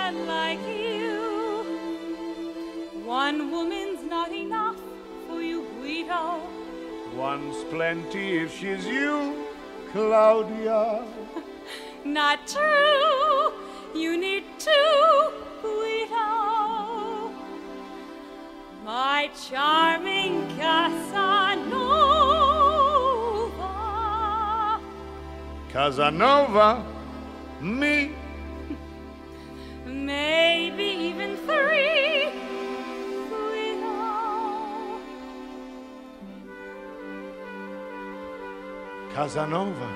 man like you. One woman's not enough for you, Guido. One's plenty if she's you, Claudia. Not true. You need two, Guido. My charming Casanova. Casanova? Me? Maybe even three, Guido. Casanova?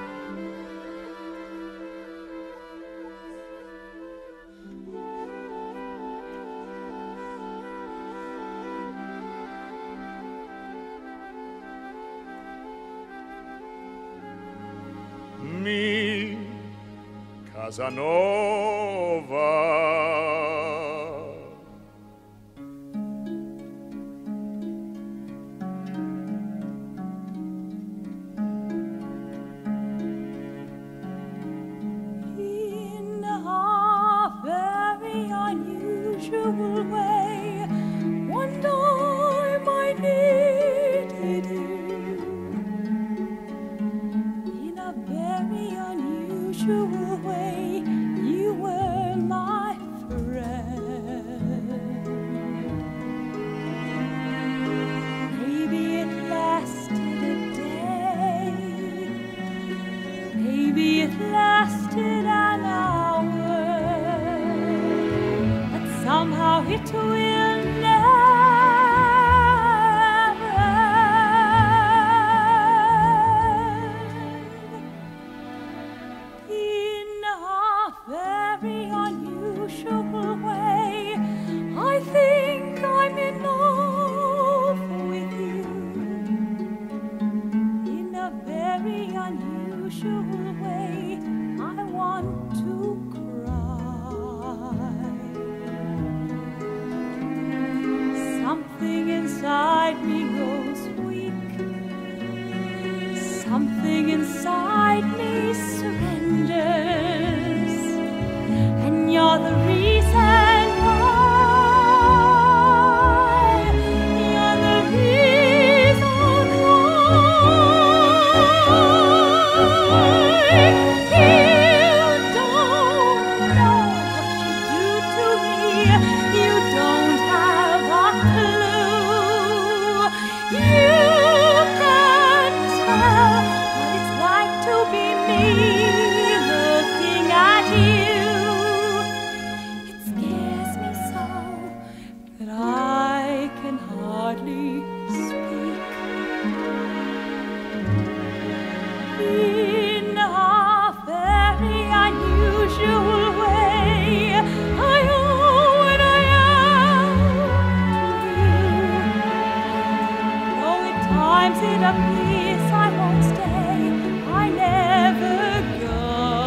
Me, Casanova. In a very unusual way, one time I needed you. In a very unusual way, you were my friend. Maybe it lasted a day, maybe it lasted an hour, but somehow it will never end. In a very unusual way, I think I'm in love with you. In a very unusual way, I want to cry. Something inside me goes weak. Something inside me surrenders, and you're the reason why. You're the reason why. You don't know what you do to me. You don't have a clue. You can tell what it's like to be me looking at you. It scares me so that I can hardly speak. In a very unusual way, I owe what I am to you. Though at times it appears I won't stay, I never go.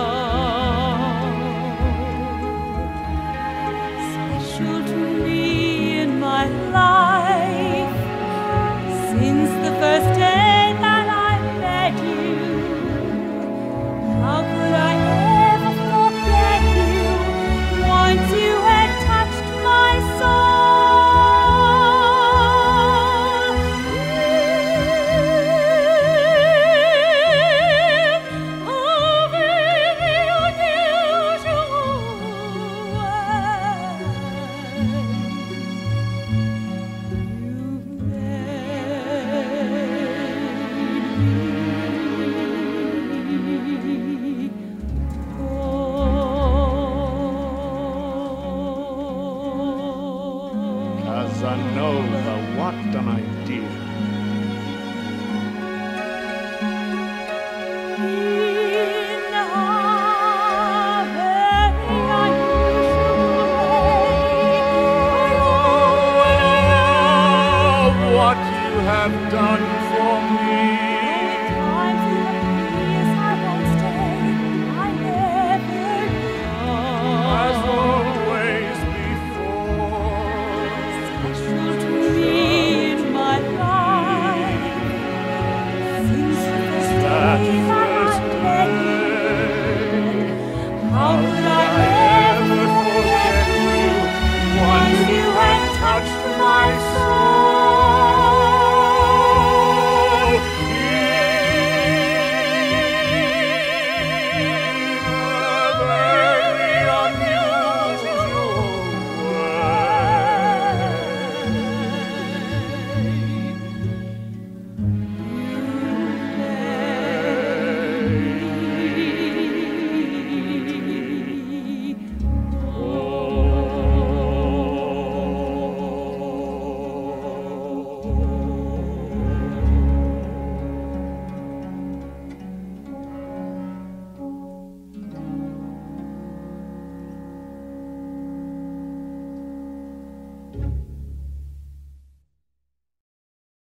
Special to me in my life, since the first day that I met you. How could I ever forget you once you had touched my soul? In a very unusual Casanova, what an idea. In a very unusual way, I owe what I am. What you have done for me. Times it appears I won't stay, I never As go. always before. Special to me in my life, since the first That day that first I met you. day. How